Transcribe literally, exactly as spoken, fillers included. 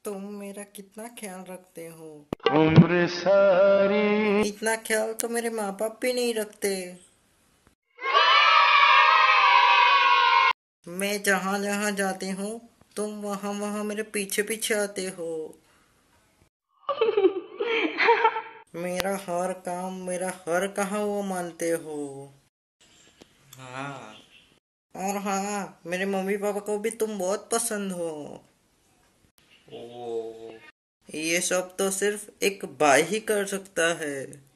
तुम मेरा कितना ख्याल रखते हो। उम्र सारी। इतना ख्याल तो मेरे माँ बाप भी नहीं रखते। मैं जहाँ जहाँ जाती हूँ तुम वहाँ वहाँ मेरे पीछे पीछे आते हो। मेरा हर काम मेरा हर कहा वो मानते हो। हाँ। और हाँ, मेरे मम्मी पापा को भी तुम बहुत पसंद हो। ओ, ये सब तो सिर्फ एक भाई ही कर सकता है।